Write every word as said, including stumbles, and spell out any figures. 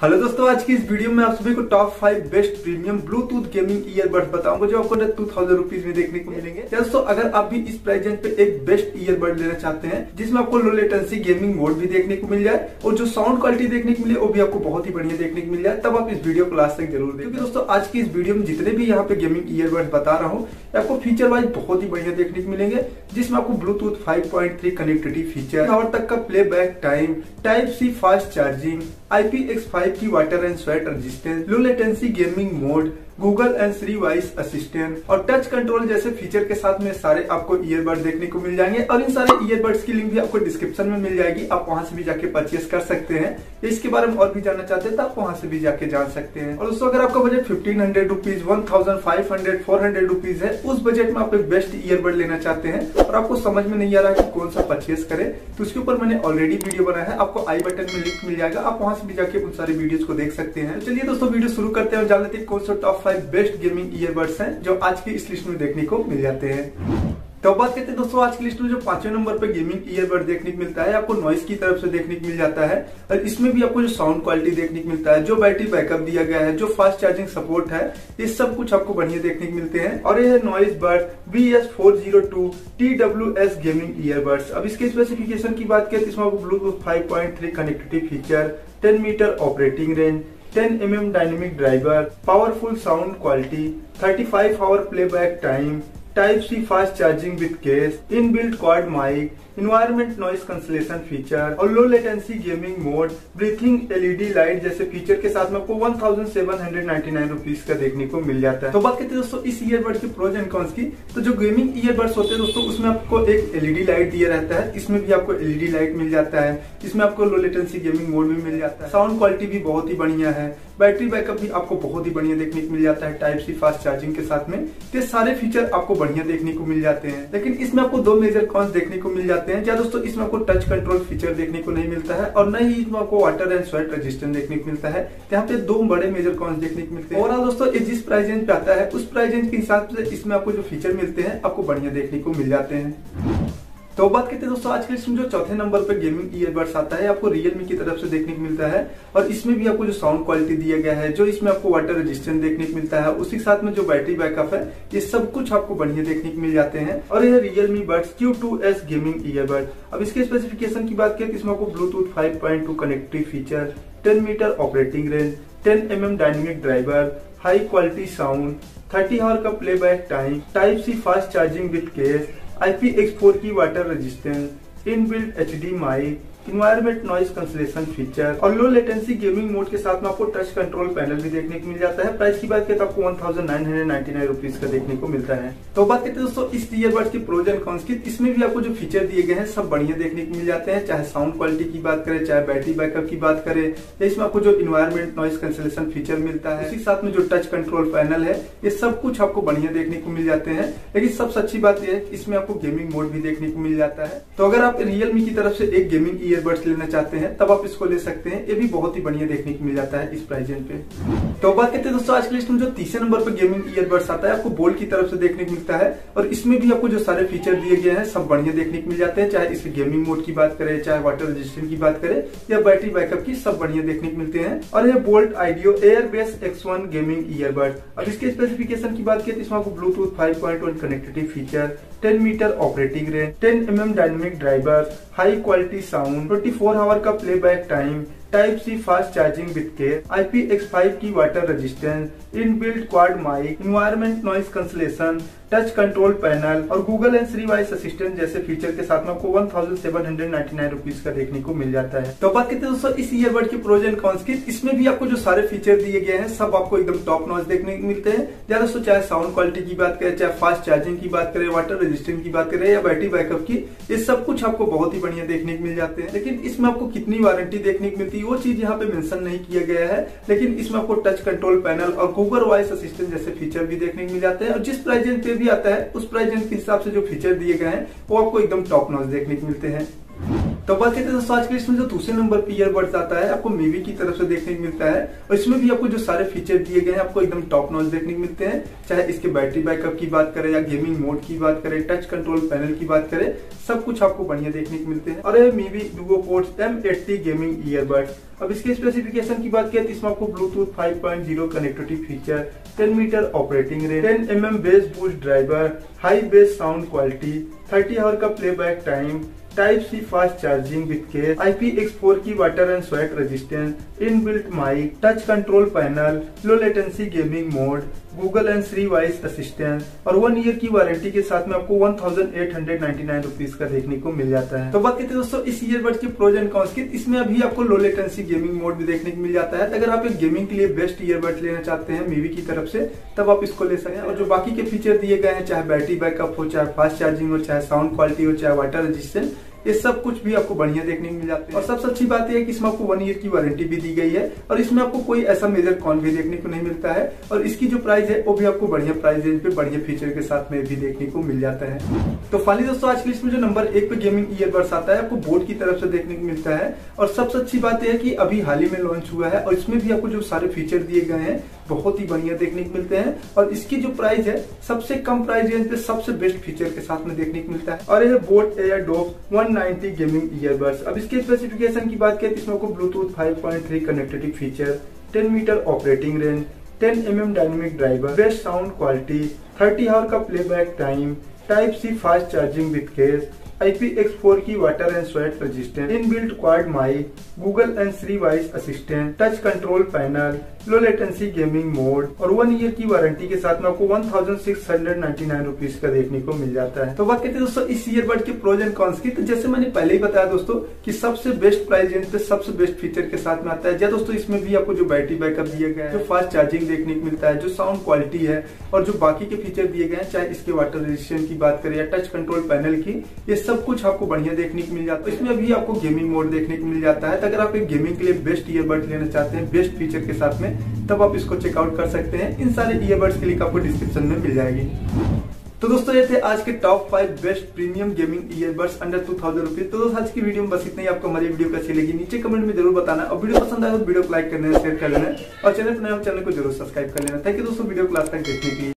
Hello दोस्तों, आज की इस वीडियो में आप सभी को top five best premium Bluetooth gaming earbuds बताऊंगा जो आपको टू थाउजेंड रुपीज में देखने को मिलेंगे। दोस्तों, अगर आप भी इस प्राइस रेंज पे एक बेस्ट ईयरबड लेना चाहते हैं जिसमें आपको लो लेटेंसी गेमिंग मोड भी देखने को मिल जाए और जो साउंड क्वालिटी देखने को मिले वो भी आपको बहुत ही बढ़िया देखने को मिल जाए, तब आप इस वीडियो को लास्ट तक जरूर देखें। दोस्तों, आज की इस वीडियो में जितने भी यहाँ पे गेमिंग ईयरबड्स बता रहा हूँ आपको फीचर वाइज बहुत ही बढ़िया देखने को मिलेंगे, जिसमें आपको Bluetooth five point three connectivity feature, hour तक का playback time, type C fast charging, I P X five की water and sweat resistance, low latency gaming mode, Google and Siri voice assistant और touch control जैसे feature के साथ में सारे आपको ईयरबड देखने को मिल जाएंगे। और इन सारे ईयरबड्स की लिंक भी आपको डिस्क्रिप्शन में मिल जाएगी, आप वहां से भी जाके परचेस कर सकते हैं। इसके बारे में और भी जानना चाहते हैं तो आप वहां से भी जाके जान सकते हैं। और दोस्तों, अगर आपका budget fifteen hundred rupees, one thousand five hundred, four hundred rupees है, उस बजट में आप एक बेस्ट ईयरबड लेना चाहते हैं और आपको समझ में नहीं आ रहा है कि कौन सा परचेस करें, तो उसके ऊपर मैंने ऑलरेडी वीडियो बनाया है, आपको आई बटन में लिंक मिल जाएगा, आप वहां से भी जाके उन सारे वीडियोस को देख सकते हैं। चलिए दोस्तों, वीडियो शुरू करते हैं और जान लेते हैं कौन सा top five best gaming earbuds हैं जो आज की इस लिस्ट में देखने को मिल जाते हैं। तो बात करते हैं दोस्तों, आज की लिस्ट में जो पांचवें नंबर पर गेमिंग ईयरबड देखने को मिलता है, आपको नॉइस की तरफ से देखने को मिल जाता है और इसमें भी आपको जो साउंड क्वालिटी देखने को मिलता है, जो बैटरी बैकअप दिया गया है, जो फास्ट चार्जिंग सपोर्ट है, ये सब कुछ आपको बढ़िया देखने को मिलते हैं। और ये है Noise Bud B S four zero two T W S gaming earbuds. अब इसके स्पेसिफिकेशन की बात करें तो इसमें आपको Bluetooth five point three connectivity feature, ten metre operating range, ten M M dynamic driver, powerful sound quality, thirty five hour playback time, type C fast charging with case, inbuilt quad mic, environment noise cancellation feature और low latency gaming mode, breathing LED light जैसे feature के साथ में आपको one thousand seven hundred ninety nine rupees का देखने को मिल जाता है। तो बात करते हैं दोस्तों इस ईयरबड के प्रोज एंड कॉन्स की, तो जो गेमिंग ईयरबड्स होते हैं दोस्तों उसमें आपको एक एलईडी लाइट दिया रहता है, इसमें भी आपको एलईडी लाइट मिल जाता है, इसमें आपको लो लेटेंसी गेमिंग मोड भी मिल जाता है, साउंड क्वालिटी भी बहुत ही बढ़िया है, बैटरी बैकअप भी आपको बहुत ही बढ़िया देखने को मिल जाता है टाइप सी फास्ट चार्जिंग के साथ में। ये सारे फीचर आपको बढ़िया देखने को मिल जाते हैं, लेकिन इसमें आपको दो मेजर कॉन्स देखने को मिल जाते हैं। क्या दोस्तों, इसमें आपको टच कंट्रोल फीचर देखने को नहीं मिलता है और न ही इसमें आपको वाटर एंड स्वेट रेजिस्टेंस देखने को मिलता है। यहाँ पे दो बड़े मेजर कॉन्स देखने को मिलते हैं। ओवरऑल दोस्तों, ये जिस प्राइस रेंज पे आता है उस प्राइस रेंज के हिसाब से इसमें आपको जो फीचर मिलते हैं आपको बढ़िया देखने को मिल जाते हैं। तो बात करते हैं दोस्तों आज के लिस्ट में जो चौथे नंबर पर गेमिंग ईयरबड्स आता है, आपको रियलमी की तरफ से देखने को मिलता है और इसमें भी आपको जो साउंड क्वालिटी दिया गया है, जो इसमें आपको वाटर रेजिस्टेंस देखने को मिलता है, उसी के साथ में जो बैटरी बैकअप है, ये सब कुछ आपको बढ़िया देखने को मिल जाते हैं। और यह Realme Buds Q two S gaming earbud. अब इसके स्पेसिफिकेशन की बात करें तो इसमें आपको Bluetooth five point two connectivity feature, ten metre operating range, ten M M dynamic driver, high quality sound, thirty hour का playback time, type C fast charging with case, I P X four की water resistance, inbuilt H D mic, environment noise cancellation feature और low latency gaming mode के साथ में आपको touch control panel भी देखने को मिल जाता है। प्राइस की बात करें तो आपको one thousand nine hundred ninety nine rupees का देखने को मिलता है। तो बात करते हैं दोस्तों इस ईयरबड्स की प्रोज एंड कॉन्स की, इसमें भी आपको जो फीचर दिए गए हैं सब बढ़िया देखने को मिल जाते हैं, चाहे साउंड क्वालिटी की बात करें, चाहे बैटरी बैकअप की बात करें, या इसमें आपको जो इन्वायरमेंट नॉइस कैंसलेशन फीचर मिलता है, इसी साथ में जो टच कंट्रोल पैनल है, ये सब कुछ आपको बढ़िया देखने को मिल जाते हैं। लेकिन सबसे अच्छी बात यह है कि इसमें आपको गेमिंग मोड भी देखने को मिल जाता है। तो अगर आप रियलमी की तरफ से एक गेमिंग ईयरबड्स लेना चाहते हैं तब आप इसको ले सकते हैं, ये भी बहुत ही बढ़िया देखने को मिल जाता है इस प्राइस रेंज पे। तो बात करते हैं दोस्तों आज की लिस्ट में जो तीसरे नंबर पर गेमिंग ईयरबड्स आता है, आपको बोल्ट की तरफ से देखने को मिलता है और इसमें भी आपको जो सारे फीचर दिए गए हैं सब बढ़िया देखने को मिल जाते हैं, चाहे इसके गेमिंग मोड की बात करें, चाहे वाटर रेजिस्टेंस की बात करें या बैटरी बैकअप की, सब बढ़िया देखने को मिलते हैं। और ये Boult Audio Airbass X one gaming earbud. अब इसके स्पेसिफिकेशन की बात करें तो इसमें आपको Bluetooth five point one connectivity feature, ten metre operating range, ten M M dynamic driver, high quality sound, twenty four hour का playback time, type C fast charging with case, I P X five की water resistance, inbuilt quad mic, environment noise cancellation, touch control panel और Google and Siri voice assistant जैसे feature के साथ में आपको one thousand seven hundred ninety nine rupees का देखने को मिल जाता है। तो बात करते हैं दोस्तों इस ईयरबड के प्रोज एंड कॉन्स की, इसमें भी आपको जो सारे फीचर दिए गए हैं सब आपको एकदम टॉप नॉच देखने को मिलते हैं। या दोस्तों चाहे साउंड क्वालिटी की बात करें, चाहे फास्ट चार्जिंग की बात करें, वाटर रेजिस्टेंस की बात करें या बैटरी बैकअप की, ये सब कुछ आपको बहुत ही बढ़िया देखने को मिल जाते हैं। लेकिन इसमें आपको कितनी वारंटी देखने को मिलती है वो चीज यहाँ पे मेंशन नहीं किया गया है, लेकिन इसमें आपको टच कंट्रोल पैनल और गूगल वॉइस असिस्टेंट जैसे फीचर भी देखने को मिल जाते हैं। और जिस प्राइस रेंज पे भी आता है उस प्राइस रेंज के हिसाब से जो फीचर दिए गए हैं वो आपको एकदम टॉप नॉच देखने को मिलते हैं। तो बात करते हैं दोस्तों आज के इसमें जो दूसरे नंबर पे ईयरबड्स आता है आपको मीवी की तरफ से देखने को मिलता है और इसमें भी आपको जो सारे फीचर दिए गए हैं आपको एकदम टॉप नॉच देखने को मिलते हैं। चाहे इसके बैटरी बैकअप की बात करें या गेमिंग मोड की बात करें, टच कंट्रोल पैनल की बात करें, सब कुछ आपको बढ़िया देखने को मिलते हैं। और ये Mivi Duo Pods M eighty gaming earbuds. अब इसके स्पेसिफिकेशन की बात करें तो इसमें आपको Bluetooth five point zero connectivity feature, ten metre operating range, ten M M bass boost driver, high bass sound quality, thirty hour का playback time, type C fast charging with case, I P X four की water and sweat resistance, inbuilt mic, touch control panel, low latency gaming mode, Google and Siri voice assistant और one year की warranty के साथ में आपको one thousand eight hundred ninety nine rupees का देखने को मिल जाता है। तो बात करते हैं दोस्तों इस ईयरबड्स के प्रोज एंड कॉन्स की। इसमें अभी आपको लो लेटेंसी गेमिंग मोड भी देखने को मिल जाता है। अगर आप एक गेमिंग के लिए बेस्ट ईयरबड्स लेना चाहते हैं मीवी की तरफ से तब आप इसको ले सकते हैं। और जो बाकी के फीचर दिए गए हैं, चाहे बैटरी बैकअप हो, चाहे फास्ट चार्जिंग हो, चाहे साउंड क्वालिटी हो, चाहे वाटर रेजिस्टेंस, ये सब कुछ भी आपको बढ़िया देखने को मिल जाते हैं। और सबसे अच्छी बात यह है कि इसमें आपको वन ईयर की वारंटी भी दी गई है और इसमें आपको कोई ऐसा मेजर कॉन भी देखने को नहीं मिलता है। और इसकी जो प्राइस है वो भी आपको बढ़िया प्राइस रेंज पे बढ़िया फीचर के साथ में भी देखने को मिल जाता है। तो फाइनली दोस्तों आज की लिस्ट में जो नंबर एक पे गेमिंग ईयरबड्स आता है आपको बोट की तरफ से देखने को मिलता है। और सबसे अच्छी बात यह है कि अभी हाल ही में लॉन्च हुआ है और इसमें भी आपको जो सारे फीचर दिए गए हैं बहुत ही बढ़िया देखने को मिलते हैं। और इसकी जो प्राइस है सबसे कम प्राइस रेंज पे सबसे बेस्ट फीचर के साथ में देखने को मिलता है। और यह Boat Airdopes one ninety gaming earbuds. अब इसके स्पेसिफिकेशन की बात करें तो इसमें आपको Bluetooth five point three connectivity feature, ten metre operating range, ten M M dynamic driver, best sound quality, thirty hour का playback time, type C fast charging with case, I P X four की water and sweat resistant, inbuilt quad mic, Google and Siri voice assistant, touch control panel, low latency gaming mode और one year की warranty के साथ में आपको one thousand six hundred ninety nine rupees का देखने को मिल जाता है। तो बात करते हैं दोस्तों इस ईयरबड के प्रोज एंड कॉन्स की। तो जैसे मैंने पहले ही बताया दोस्तों कि सबसे बेस्ट प्राइस रेंज पे सबसे बेस्ट फीचर के साथ में आता है। दोस्तों इसमें भी आपको जो बैटरी बैकअप दिया गया है, जो फास्ट चार्जिंग देखने को मिलता है, जो साउंड क्वालिटी है और जो बाकी के फीचर दिए गए हैं, चाहे इसके वाटर रेजिस्टेंस की बात करें या टच कंट्रोल पैनल की, ये सब कुछ आपको बढ़िया देखने को मिल जाता है। इसमें भी आपको गेमिंग मोड देखने को मिल जाता है। तो अगर आप एक गेमिंग के लिए बेस्ट ईयरबड लेना चाहते हैं बेस्ट फीचर के साथ में तब आप इसको चेकआउट कर सकते हैं। इन सारे ईयरबड्स के लिंक आपको डिस्क्रिप्शन में मिल जाएगी। तो दोस्तों ये थे आज के top five best premium gaming earbuds under two thousand rupees. तो दोस्तों आज की वीडियो में बस इतना ही। आपको हमारी वीडियो कैसी लगी नीचे कमेंट में जरूर बताना और वीडियो पसंद आए तो वीडियो को लाइक करना, शेयर कर लेना और चैनल पर नए हो चैनल को जरूर सब्सक्राइब कर लेना। थैंक यू दोस्तों वीडियो को लास्ट तक देखने के लिए।